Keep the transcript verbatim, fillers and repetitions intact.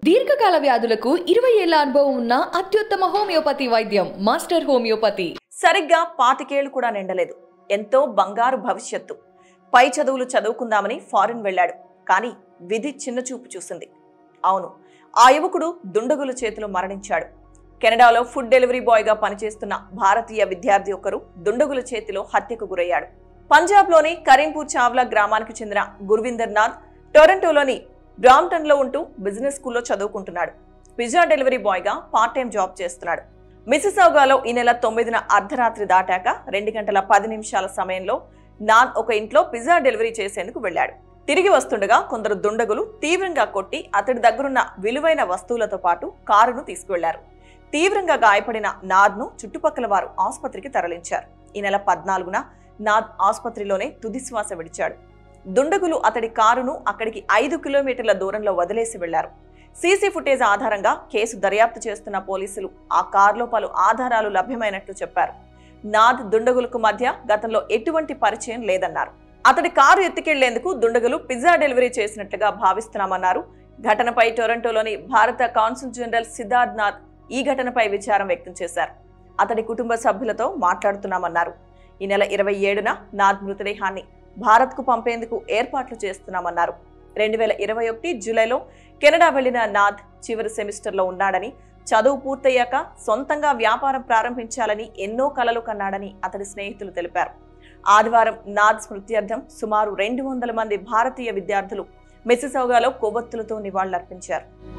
దీర్ఘకాల వ్యాధులకు ఇరవై ఏళ్ల అనుభవం ఉన్న అత్యుత్తమ హోమియోపతి వైద్యం మాస్టర్ హోమియోపతి. సరిగ్గా పాతికేళ్లు కూడా నిండలేదు. ఎంతో బంగారు భవిష్యత్తు. పై చదువులు చదువుకుందామని ఫారిన్ వెళ్ళాడు. కానీ విధి చిన్న చూపు చూసింది. అవును, ఆ యువకుడు దుండగుల చేతిలో మరణించాడు. కెనడాలో ఫుడ్ డెలివరీ బాయ్గా పనిచేస్తున్న భారతీయ విద్యార్థి ఒకరు దుండగుల చేతిలో హత్యకు గురయ్యాడు. పంజాబ్లోని కరీంపూర్ చావ్లా గ్రామానికి చెందిన గుర్విందర్ నాథ్ టొరంటోలోని బ్రాంప్టన్ లో ఉంటూ బిజినెస్ స్కూల్లో చదువుకుంటున్నాడు. పిజ్జా డెలివరీ బాయ్ గా పార్ట్ టైం జాబ్ చేస్తున్నాడు. మిసిసాగాలో ఈ నెల తొమ్మిదిన అర్ధరాత్రి దాటాక రెండు గంటల పది నిమిషాల సమయంలో నాథ్ ఒక ఇంట్లో పిజ్జా డెలివరీ చేసేందుకు వెళ్లాడు. తిరిగి వస్తుండగా కొందరు దుండగులు తీవ్రంగా కొట్టి అతడి దగ్గరున్న విలువైన వస్తువులతో పాటు కారును తీసుకువెళ్లారు. తీవ్రంగా గాయపడిన నాథ్ ను చుట్టుపక్కల వారు ఆసుపత్రికి తరలించారు. ఈ నెల పద్నాలుగున నాథ్ ఆసుపత్రిలోనే తుదిశ్వాస విడిచాడు. దుండగులు అతడి కారును అక్కడికి ఐదు కిలోమీటర్ల దూరంలో వదిలేసి వెళ్లారు. సీసీ ఫుటేజ్ ఆధారంగా కేసు దర్యాప్తు చేస్తున్న పోలీసులు ఆ కారులో పలు ఆధారాలు లభ్యమైనట్లు చెప్పారు. నాథ్ దుండగులకు మధ్య గతంలో ఎటువంటి పరిచయం లేదన్నారు. అతడి కారు ఎత్తుకెళ్లేందుకు దుండగులు పిజ్జా డెలివరీ చేసినట్లుగా భావిస్తున్నామన్నారు. ఘటనపై టొరంటోలోని భారత కాన్సుల్ జనరల్ సిద్ధార్థ్ నాథ్ ఈ ఘటనపై విచారం వ్యక్తం చేశారు. అతడి కుటుంబ సభ్యులతో మాట్లాడుతున్నామన్నారు. ఈ నెల ఇరవై ఏడున నాథ్ మృతదేహాన్ని భారత్ కు పంపేందుకు ఏర్పాట్లు చేస్తున్నామన్నారు. రెండు వేల ఇరవై ఒకటి జూలైలో కెనడా వెళ్లిన నాథ్ చివరి సెమిస్టర్ లో ఉన్నాడని, చదువు పూర్తయ్యాక సొంతంగా వ్యాపారం ప్రారంభించాలని ఎన్నో కలలు కన్నాడని అతడి స్నేహితులు తెలిపారు. ఆదివారం నాథ్ స్మృత్యర్థం సుమారు రెండు వందల మంది భారతీయ విద్యార్థులు మిసిసాగాలో కొవ్వొత్తులతో నివాళులర్పించారు.